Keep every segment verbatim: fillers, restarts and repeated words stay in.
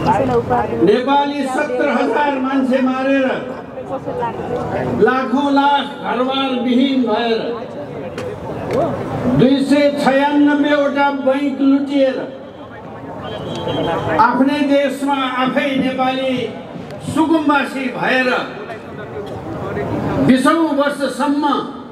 नेपाली सत्तर हजार मान्छे मारेर लाखौं लाख घरबार विहीन भएर दुई सय छयानब्बेवटा बैंक लुटिएर आफ्नै देशमा आफै नेपाली सुकुम्बासी भएर बीसौं वर्षसम्म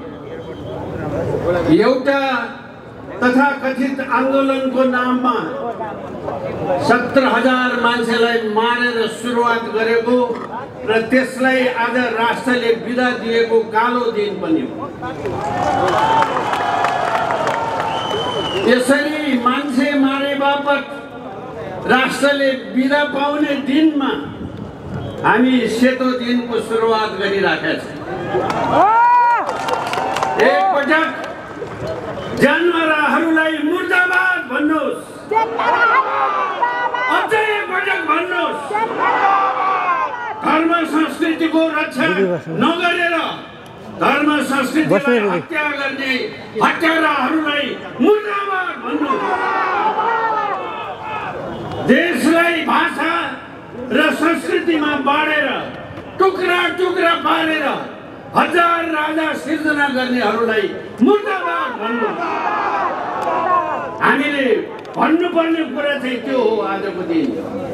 एउटा तथाकथित आन्दोलनको नाममा सत्तर हजार मान्छेलाई मारेर सुरुवात गरेको र त्यसलाई आज राष्ट्रले बिदा दिएको कालो दिन पनि हो। यसरी मान्छे मारे बापत राष्ट्रले बिदा पाउने दिनमा हामी सेतो दिनको सुरुवात गरिराखेका छौँ। एक पटक जानवरहरूलाई मुर्दाबाद भन्नुहोस्, अझै एक पटक भन्नुहोस्। धर्म संस्कृतिको रक्षा नगरेर धर्म संस्कृतिलाई हत्या गर्ने हत्याराहरूलाई मुर्दाबाद भन्नुहोस्। देशलाई भाषा र संस्कृतिमा बाँडेर टुक्रा टुक्रा पारेर हजार राजा सिर्जना गर्नेहरूलाई मुर्दाबाद भन्नु। हामीले भन्नुपर्ने कुरा चाहिँ त्यो हो। आजको दिन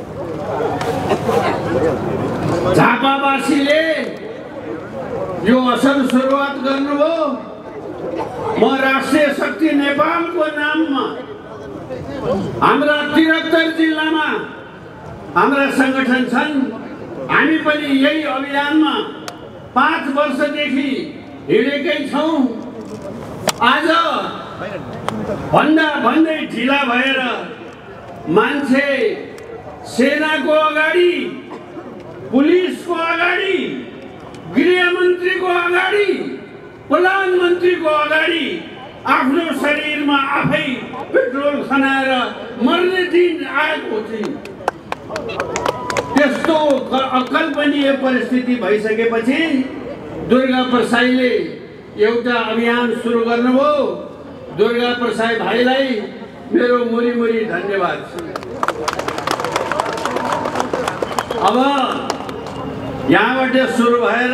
झापावासीले यो असल सुरुवात गर्नुभयो। म राष्ट्रिय शक्ति नेपालको नाममा हाम्रा त्रिहत्तर जिल्लामा हाम्रा संगठन छन्। हामी पनि यही अभियानमा पाँच वर्षदेखि हिँडेकै छौँ। आज भन्दा भन्दै ढिला भएर मान्छे सेनाको अगाडि, पुलिसको अगाडि, गृहमन्त्रीको अगाडि, प्रधानमन्त्रीको अगाडि आफ्नो शरीरमा आफै पेट्रोल खनाएर मर्ने दिन आएको थियो। त्यस्तो अकल्पनीय परिस्थिति भइसकेपछि दुर्गा प्रसाईले एउटा अभियान सुरु गर्नुभयो। दुर्गा प्रसाई भाइलाई मेरो मुरी मुरी धन्यवाद। अब यहाँबाट सुरु भएर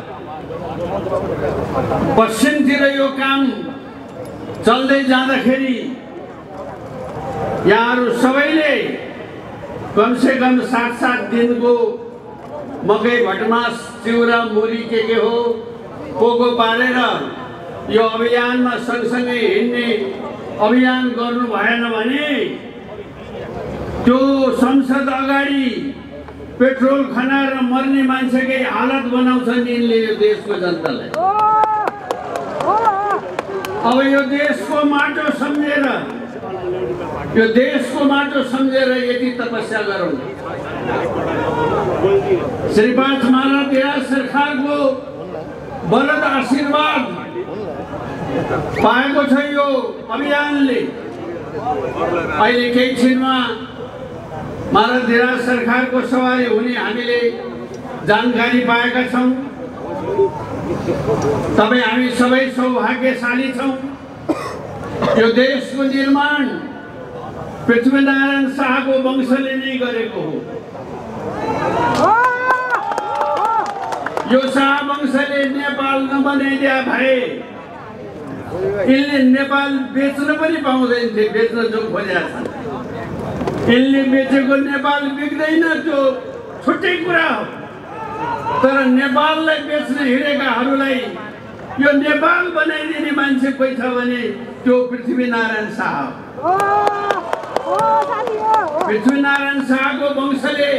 पश्चिमतिर यो काम चल्दै जाँदाखेरि यहाँहरू सबैले कम से कम सात सात दिनको मकै भटमास चिउरा मुरी के के हो पोको पारेर यो अभियानमा सँगसँगै हिँड्ने अभियान गर्नु भएन भने त्यो संसद अगाडि पेट्रोल खनाएर मर्ने मान्छेकै हालत बनाउँछन् यिनले यो देशको जनतालाई। अब यो देशको माटो सम्झेर यो देशको माटो सम्झेर यदि तपस्या गरौँ, श्रीपाद महाराज सरकारको वरद आशीर्वाद पाएको छ यो अभियानले। अहिले केही छिनमा महाराज धिराज सरकारको सवारी हुने हामीले जानकारी पाएका छौँ। तपाईँ हामी सबै सौभाग्यशाली छौँ। यो देशको निर्माण पृथ्वीनारायण शाहको वंशले नै गरेको हो। यो शाह वंशले नेपाल नबनाइदिया भए यिनले नेपाल बेच्न पनि पाउँदैन थिए। बेच्न जो खोजेका छन् यिनले बेचेको नेपाल बिग्दैन, त्यो छुट्टै कुरा हो। तर नेपाललाई बेच्न हिँडेकाहरूलाई यो नेपाल बनाइदिने मान्छे कोही छ भने त्यो पृथ्वीनारायण शाह हो। पृथ्वीनारायण शाहको वंशले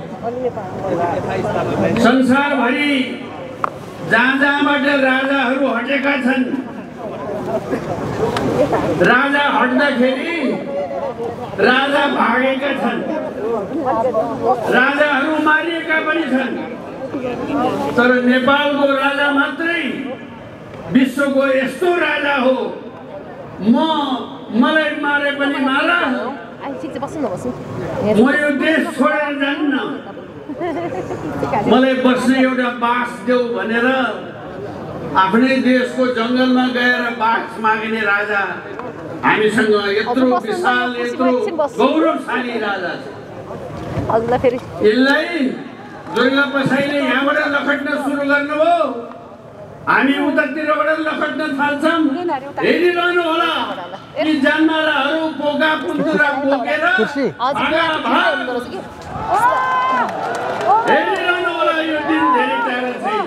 संसारभरि जहाँ जहाँबाट राजाहरू हटेका छन्, राजा हट्दाखेरि राजा भागेका छन्, राजाहरू मारिएका पनि छन्। तर नेपालको राजा मात्रै विश्वको यस्तो राजा हो, म मलाई मारे पनि मार, म यो देश छोडेर जान्न, मलाई बस्ने एउटा बास देऊ भनेर आफ्नै देशको जङ्गलमा गएर बास माग्ने राजा हामीसँग यत्रो विशाल, यत्रो गौरवशाली राजा छ। अघिल्ला फेरि यसलाई दुर्गा प्रसाईले यहाँबाट लखट्न सुरु गर्नुभयो, हामी उतातिरबाट लखट्न थाल्छौँ। हेरिरहनु होला यी जन्माराहरू पोका पुन्तुरा बोकेर हेरिरहनु होला। यो दिन धेरै टाढा छैन।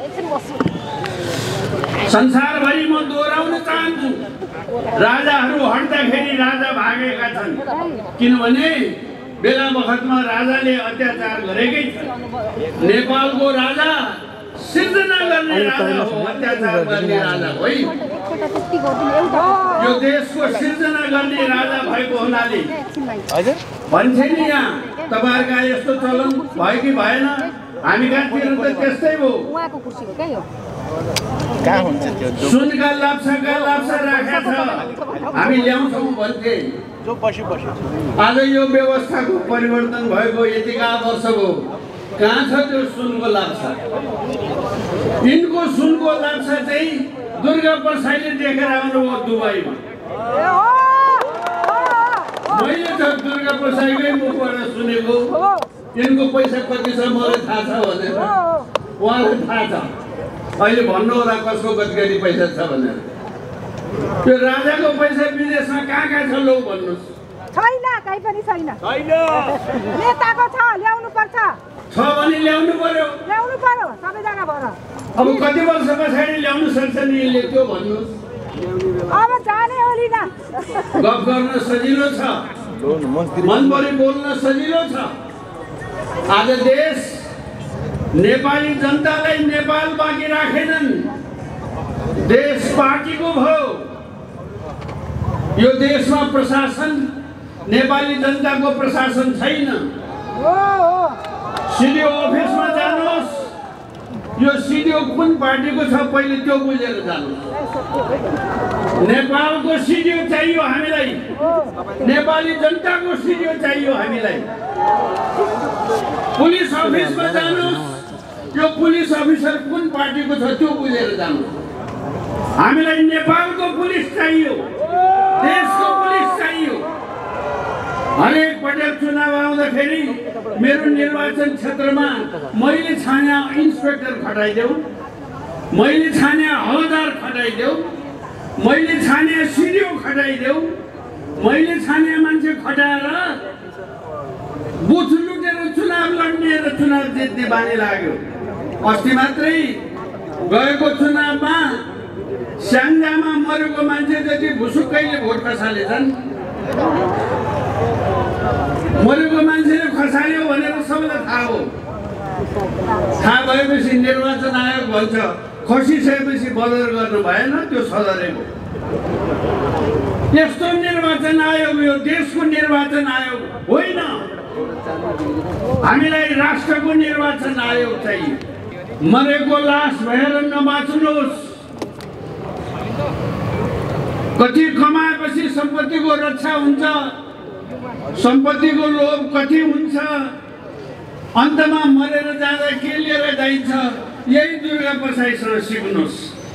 संसारभरि म दोहोऱ्याउन चाहन्छु, राजाहरू हट्दाखेरि राजा भागेका छन्, किनभने बेला बखतमा राजाले अत्याचार गरेकै छ। नेपालको राजा सिर्जना गर्ने राजा हो, अत्याचार गर्ने राजा होइन। यो देशको सिर्जना गर्ने राजा भएको हुनाले भन्छे नि यहाँ तपाईँहरूका यस्तो चलन भयो कि भएन? हामी कहाँतिर त त्यस्तै हो। सुनका लाप्साका लाप्सा राखेका छ, हामी ल्याउँछौँ भन्थे। आज यो व्यवस्थाको परिवर्तन भएको यतिका वर्ष भयो, कहाँ छ त्यो सुनको लाप्सा? यिनको सुनको लाप्सा चाहिँ दुर्गा प्रसाईले देखेर आउनुभयो दुबईमा। मैले त दुर्गा प्रसाईकै मुखबाट सुनेको, यिनको पैसा कति छ मलाई थाहा छ भनेर। उहाँलाई थाहा छ, अहिले भन्नु होला कसको कति कति पैसा छ भनेर। त्यो राजाको पैसा विदेशमा कहाँ कहाँ छ लौ भन्नुहोस्? छैन, कहीँ पनि छैन। नेताको छ, ल्याउनु पर्छ। छ भने ल्याउनु पर्यो, ल्याउनु पर्यो सबै जग्गाबाट। अब कति वर्ष पछाडि ल्याउनु सक्छ नि यसले त्यो भन्नुहोस्? अब जाने होली न। गफ गर्न सजिलो छ, मनभरि बोल्न सजिलो छ। आज देश नेपाली जनतालाई नेपाल बाँकी राखेनन्, देश पार्टीको भयो। यो देशमा प्रशासन नेपाली जनताको प्रशासन छैन। सिडिओ अफिसमा जानुहोस्, यो सिडिओ कुन पार्टीको छ पहिले त्यो बुझेर जानुहोस्। नेपालको सिडिओ चाहियो हामीलाई, नेपाली जनताको सिडिओ चाहियो हामीलाई। पुलिस अफिसमा जानुहोस्, यो पुलिस अफिसर कुन पार्टीको छ त्यो बुझेर जानुहोस्। हामीलाई नेपालको पुलिस चाहियो, देशको पुलिस चाहियो। हरेक पटक चुनाव आउँदाखेरि मेरो निर्वाचन क्षेत्रमा मैले छाने इन्सपेक्टर खटाइदेऊ, मैले छाने हवलदार खटाइदेऊ, मैले छाने सिडिओ खटाइदेऊ, मैले छाने मान्छे खटाएर बुथ लुटेर चुनाव लड्ने र चुनाव जित्ने बानी लाग्यो। अस्ति मात्रै गएको चुनावमा स्याङ्जामा मरेको मान्छे जति भुसुक्कैले भोट खसालेछन्। मरेको मान्छेले खसाल्यो भनेर सबैलाई थाहा हो। थाहा भएपछि निर्वाचन आयोग भन्छ खसिसकेपछि बदर गर्नु भएन, त्यो सदरेको। यस्तो निर्वाचन आयोग यो देशको निर्वाचन आयोग होइन, हामीलाई राष्ट्रको निर्वाचन आयोग चाहियो। मरेको लास भएर नबाच्नुहोस्। कति कमाएपछि सम्पत्तिको रक्षा हुन्छ, सम्पत्तिको लोभ कति हुन्छ, अन्तमा मरेर जाँदा के लिएर जाइन्छ? यही दुर्गा प्रसाईसँग सिक्नुहोस्।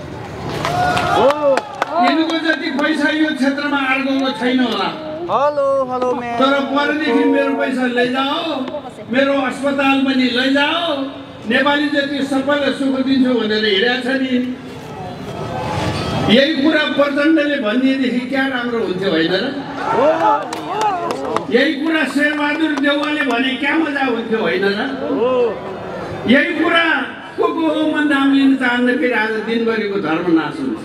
यिनको जति पैसा यो क्षेत्रमा अर्कोको छैन होला। Hello hello ma'am. तर परदेखि मेरो पैसा लैजाओ, मेरो अस्पताल पनि लैजाओ, नेपाली जति सबैलाई सुख दिन्छु भनेर हिँडेको छ नि। यही कुरा प्रचण्डले भनिदिएदेखि क्या राम्रो हुन्थ्यो होइन र? यही कुरा शेरबहादुर देउवाले भने क्या मजा हुन्थ्यो होइन र? यही कुरा को को हो म नाम लिन चाहन्न, फेरि आज दिनभरिको धर्म नाश हुन्छ।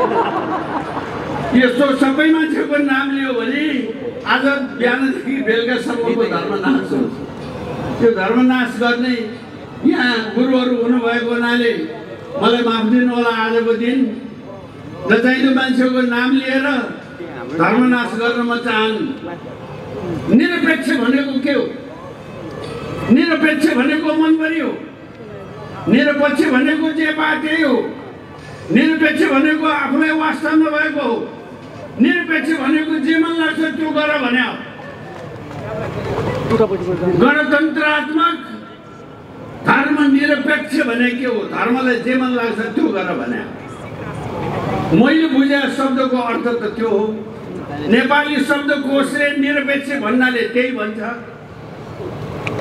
यस्तो सबै मान्छेको नाम लियो भने आज बिहानदेखि बेलुकासम्मको धर्म नाश हुन्छ। त्यो धर्म नाश गर्ने यहाँ गुरुहरू हुनुभएको हुनाले मलाई माफ दिनु होला। आजको दिन नचाहिँदो मान्छेको नाम लिएर धर्मनाश गर्न म चाहन्न। निरपेक्ष भनेको के हो? निरपेक्ष भनेको मनभरि हो। निरपेक्ष भनेको जे पाए हो। निरपेक्ष भनेको आफूलाई वास्ता नभएको हो। निरपेक्ष भनेको जे मन लाग्छ त्यो गर भने हो। गणतन्त्रात्मक धर्म निरपेक्ष भने के हो? धर्मलाई जे मन लाग्छ त्यो गर भने हो। मैले बुझे शब्दको अर्थ त त्यो हो। नेपाली शब्दकोशले निरपेक्ष भन्नाले त्यही भन्छ।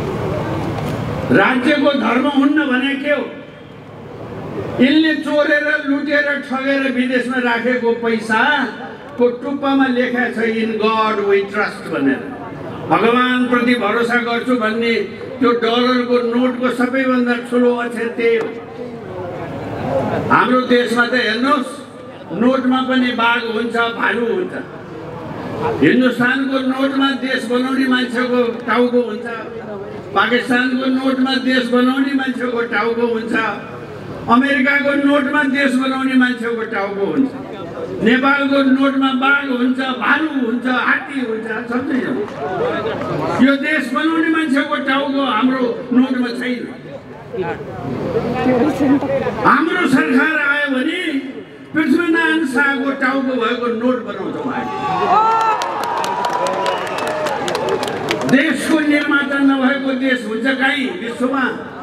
राज्यको धर्म हुन्न भने के हो? यिनले चोरेर लुटेर ठगेर विदेशमा राखेको पैसाको टुप्पामा लेखेको छ इन गड वी ट्रस्ट भनेर, भगवान प्रति भरोसा गर्छु भन्ने त्यो डलरको नोटको सबैभन्दा ठुलो अक्षर त्यही हो। हाम्रो देशमा त हेर्नुहोस्, नोटमा पनि बाघ हुन्छ, भालु हुन्छ। हिन्दुस्तानको नोटमा देश बनाउने मान्छेको टाउको हुन्छ, पाकिस्तानको नोटमा देश बनाउने मान्छेको टाउको हुन्छ, अमेरिकाको नोटमा देश बनाउने मान्छेको टाउको हुन्छ, नेपालको नोटमा बाघ हुन्छ, भालु हुन्छ, हात्ती हुन्छ, सबै हुन्छ। यो देश बनाउने मान्छेको टाउको हाम्रो नोटमा छैन। हाम्रो सरकार आयो भने पृथ्वीनारायण शाहको टाउको भएको नोट बनाउँछौँ हामी। देशको निर्माता नभएको देश हुन्छ कहीँ विश्वमा?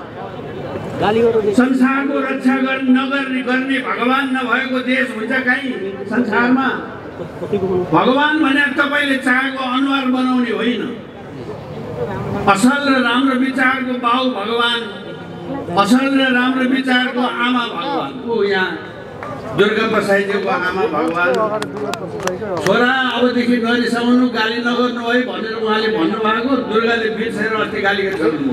संसारको रक्षा गर्ने नगर्ने गर्ने भगवान नभएको देश हुन्छ कहीँ संसारमा? भगवान भने तपाईँले चाहेको अनुहार बनाउने होइन, असल र राम्रो विचारको बाउ भगवान, असल र राम्रो विचारको आमा भगवान। को यहाँ दुर्गा प्रसाईजीको आमा भगवान। छोरा अबदेखि नरिसाउनु, गाली नगर्नु है भनेर उहाँले भन्नुभएको। दुर्गाले बिर्सेर अस्ति गाली गर्नु।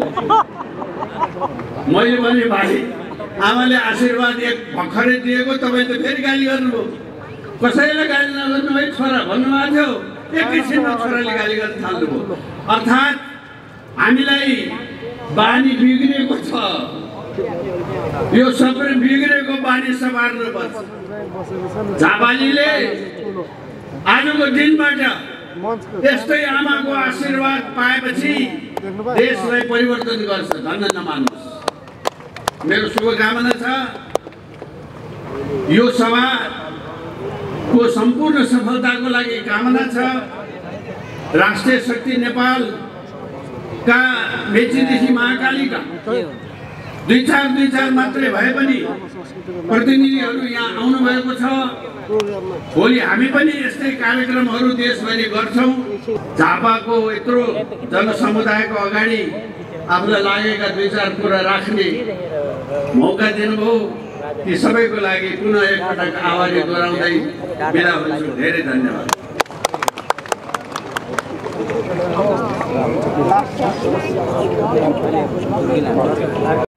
मैले भने भाइ, आमाले आशीर्वाद एक भर्खरै दिएको, तपाईँ त फेरि गाली गर्नुभयो। कसैलाई गाली नगर्नु है छोरा भन्नुभएको थियो, एकैछिनमा छोराले गाली गर्न थाल्नुभयो। अर्थात् हामीलाई बानी बिग्रेको छ, यो सबै बिग्रेको बानी सवार्नुपर्छ। झापालीले आजको दिनबाट यस्तै आमाको आशीर्वाद पाएपछि देशलाई परिवर्तन गर्छ, धन्न नमान्नुहोस्। मेरो शुभकामना छ। यो सभाको सम्पूर्ण सफलताको लागि कामना छ। राष्ट्रिय शक्ति नेपालका मेचीदेखि महाकालीका दुई चार दुई चार मात्रै भए पनि प्रतिनिधिहरू यहाँ आउनुभएको छ। भोलि हामी पनि यस्तै कार्यक्रमहरू देशभरि गर्छौँ। झापाको यत्रो जनसमुदायको अगाडि आफूलाई लागेका दुई चार कुरा राख्ने मौका दिनुभयो। ती सबैको लागि पुनः एकपटक आभारी गराउँदै बिदा हुन्छु। धेरै धन्यवाद।